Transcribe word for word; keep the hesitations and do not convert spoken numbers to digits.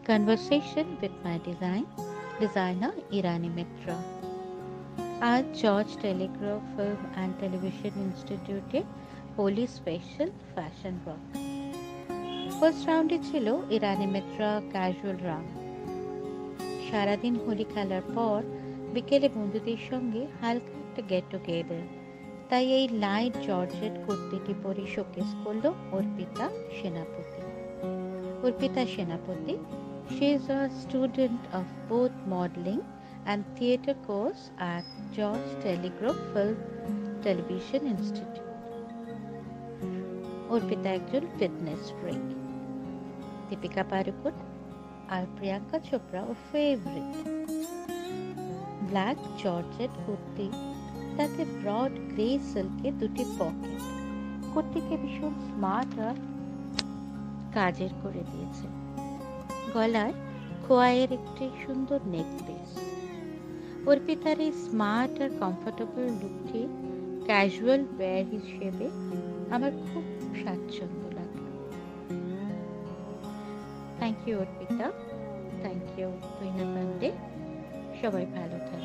Conversation with my design designer Irani Mitra. আজ George Telegraph film and television ইনস্টিটিউটে Holi special fashion walk. First রাউন্ডে ছিল ইরানি Mitra casual round. সারাদিন হোলি খেলার পর বিকেলে বন্ধুদের সঙ্গে হালকা একটা গেট টুগেদার, তাই এই লাইট জর্জেট কুর্তিটি পরে শোকেস করলো অর্পিতা সেনাপতি। অর্পিতা সেনাপতি, she is a student of both modeling and theatre course at George Telegraph Film Television Institute. Arpita একজন ফিটনেস ফ্রিক। দীপিকা পাড়ুকোন আর প্রিয়াঙ্কা চোপড়া ওর ফেভারিট। ব্ল্যাক জর্জেট কুর্তি, তাতে ব্রড গ্রে সিল্কে দুটি পকেট, কুর্তিকে ভীষণ স্মার্ট আর কাজের করে দিয়েছে। গলায় খোয়াইয়ের একটি সুন্দর নেক পিস। অর্পিতার এই স্মার্ট আর কমফোর্টেবল লুকটি ক্যাজুয়াল ওয়্যার হিসেবে আমার খুব স্বাচ্ছন্দ্য লাগলো। Thank you Arpita, thank you Tuhina Pande. সবাই ভালো থাকে।